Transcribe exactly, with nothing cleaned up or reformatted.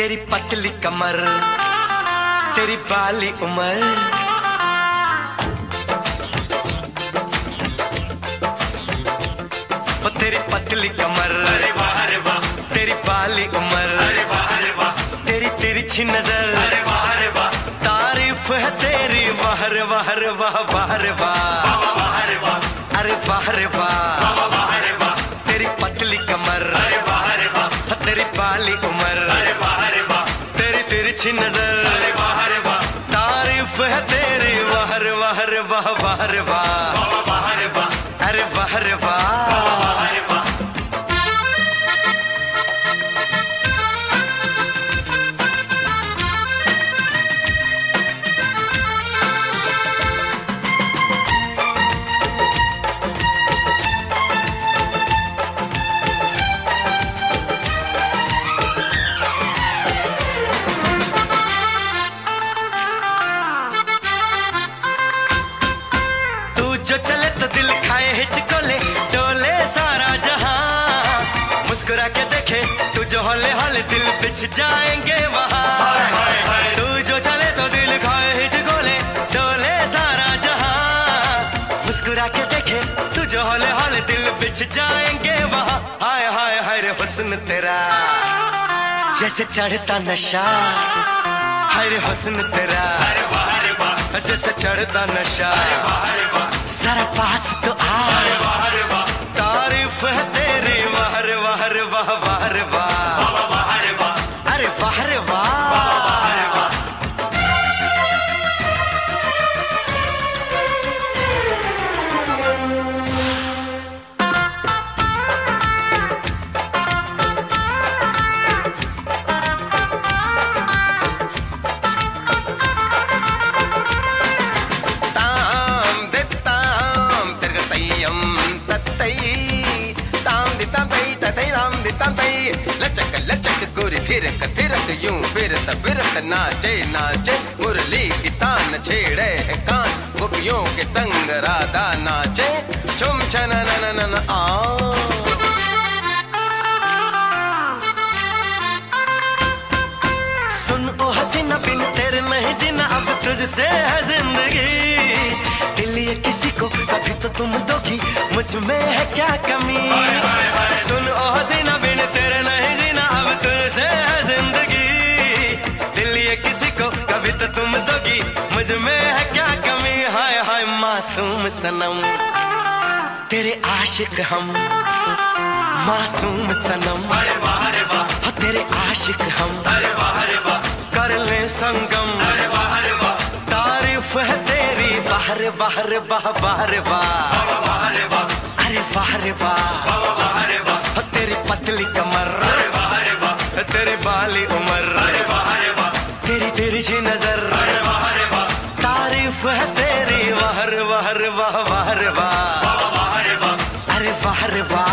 तेरी पतली कमर, तेरी बाली उमर, ओ तेरी पतली कमर, अरे वाह अरे वाह, तेरी बाली उमर, अरे वाह अरे वाह, तेरी तिरछी नजर, अरे वाह अरे वाह, तारीफ है तेरी वाह रे वाह रे वाह वाह रे वाह, वाह अरे वाह, अरे वाह रे वाह, वाह अरे वाह, तेरी पतली कमर, अरे वाह अरे वाह, तेरी बाली उमर, अरे वाह अरे वाह, तेरी तिरछी नजर, अरे वाह अरे वाह, तारीफ है तेरी वाह रे वाह रे वाह वाह रे वाह, वाह अरे वाह, अरे वाह रे वाह। वाह अरे वाह। जो चले तो दिल खाए हिचकोले, डोले सारा जहां, मुस्कुरा के देखे तू जो हौले हौले दिल बिछ जाएंगे वहां। तू जो चले तो दिल खाए हिचकोले, डोले सारा जहां, मुस्कुरा के देखे तू जो हौले हौले दिल बिछ जाएंगे वहां। हाय हाय हाय रे हुस्न तेरा जैसे चढ़ता नशा, हाय रे हुस्न तेरा अरे वाह अरे वाह, जैसे चढ़ता नशा, अरे वाह अरे वाह, जरा पास तो आ, अरे वाह अरे वाह, तारीफ है तेरी वाह रे वाह रे वाह वाह रे वाह, वाह अरे वाह, अरे वाह रे वाह। वाह अरे वाह। लचक लचक गोरी फिरक फिरक यूं फिरत फिरत नाचे नाचे, मुरली की तान छेड़े है कान, गोपियों के संग राधा नाचे, चुम छन नन नन आ। सुन ओ हसीना बिन तेरे नहीं जीना, अब तुझसे है जिंदगी, दिल ये किसी को कभी तो तुम दोगी, मुझ में है क्या कमी। सुन ओ हसीना बिन तेरे नहीं जीना, अब तुझसे है जिंदगी, दिल ये किसी को कभी तो तुम दोगी, मुझ में है क्या कमी। हाय हाय मासूम सनम तेरे आशिक हम, मासूम सनम अरे वाह अरे वाह, तेरे आशिक हम, अरे वाह अरे वाह, कर ले संगम, अरे वाह अरे वाह, तारीफ है तेरी वाह रे वाह रे वाह वाह रे वाह, वाह अरे वाह, अरे वाह रे वाह, वाह अरे वाह, तेरी पतली कमर, अरे वाह अरे वाह, तेरी बाली उमर, अरे वाह अरे वाह, तेरी तिरछी नजर, अरे वाह अरे वाह, तारीफ है तेरी वाह रे वाह रे वाह वाह रे वाह, वाह अरे वाह, अरे वाह रे वाह।